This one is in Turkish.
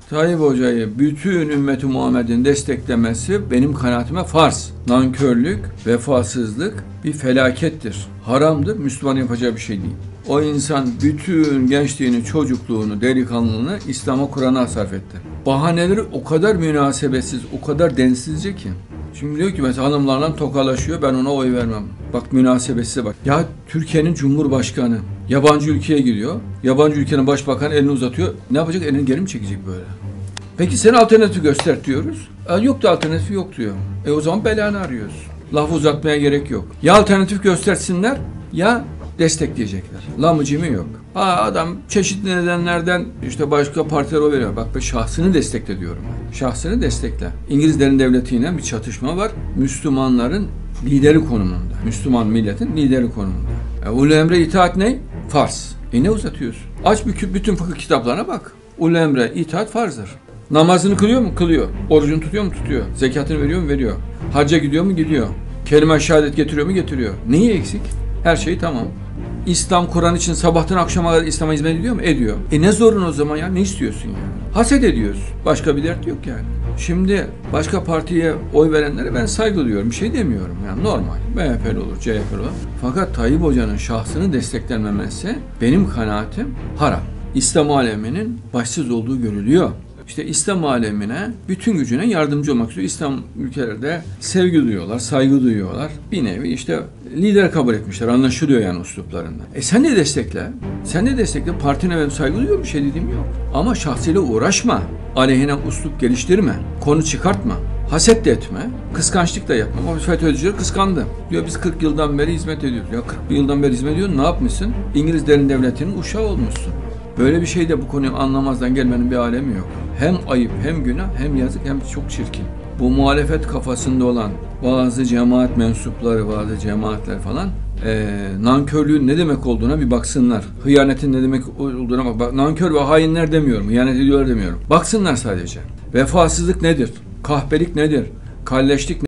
Tayyip Hoca'yı bütün ümmeti Muhammed'in desteklemesi benim kanaatime farz. Nankörlük, vefasızlık bir felakettir. Haramdır, Müslüman yapacağı bir şey değil. O insan bütün gençliğini, çocukluğunu, delikanlılığını İslam'a, Kur'an'a sarf etti. Bahaneleri o kadar münasebetsiz, o kadar densizce ki. Şimdi diyor ki mesela hanımlarla tokalaşıyor, ben ona oy vermem. Bak münasebetsize bak. Ya Türkiye'nin Cumhurbaşkanı yabancı ülkeye gidiyor. Yabancı ülkenin başbakanı elini uzatıyor. Ne yapacak? Elini geri mi çekecek böyle? Peki sen alternatif göster diyoruz. Yok da alternatifi yok diyor. O zaman belanı arıyoruz. Lafı uzatmaya gerek yok. Ya alternatif göstersinler ya destekleyecekler. Lamıcımı yok. Adam çeşitli nedenlerden işte başka partilere oy veriyor. Bak ben şahsını destekle diyorum. Şahsını destekle. İngilizlerin devletiyle bir çatışma var. Müslümanların lideri konumunda. Müslüman milletin lideri konumunda. Ulul emre itaat ne? Farz. Ne uzatıyorsun? Aç bütün fıkıh kitaplarına bak. Ulul emre itaat farzdır. Namazını kılıyor mu? Kılıyor. Orucunu tutuyor mu? Tutuyor. Zekatını veriyor mu? Veriyor. Hacca gidiyor mu? Gidiyor. Kelime-i şehadet getiriyor mu? Getiriyor. Neyi eksik? Her şey tamam. İslam, Kur'an için sabahtan akşama kadar İslam'a hizmet ediyor mu? Ediyor. Ne zorun o zaman ya? Ne istiyorsun yani? Haset ediyorsun. Başka bir dert yok yani. Şimdi başka partiye oy verenlere ben saygı duyuyorum. Bir şey demiyorum. Yani normal. MHP'li olur, CHP'li olur. Fakat Tayyip Hoca'nın şahsını desteklenmemesi benim kanaatim haram. İslam aleminin başsız olduğu görülüyor. İşte İslam alemine bütün gücüne yardımcı olmak istiyor. İslam ülkelerde sevgi duyuyorlar, saygı duyuyorlar. Bir nevi işte lider kabul etmişler. Anlaşılıyor yani üsluplarında. Sen de destekle. Sen de destekle. Partine ben saygı duyuyorum. Bir şey dediğim yok. Ama şahsıyla uğraşma. Aleyhine üslup geliştirme. Konu çıkartma. Haset de etme. Kıskançlık da yapma. O FETÖ'cüler kıskandı. Diyor biz 40 yıldan beri hizmet ediyoruz. Ya 40 yıldan beri hizmet ediyorsun. Ne yapmışsın? İngilizlerin devletinin uşağı olmuşsun. Böyle bir şey de bu konuyu anlamazdan gelmenin bir alemi yok. Hem ayıp, hem günah, hem yazık, hem çok çirkin. Bu muhalefet kafasında olan bazı cemaat mensupları, bazı cemaatler falan nankörlüğün ne demek olduğuna bir baksınlar. Hıyanetin ne demek olduğuna bak. Nankör ve hainler demiyorum, hıyanet ediyorlar demiyorum. Baksınlar sadece. Vefasızlık nedir? Kahpelik nedir? Kalleşlik nedir?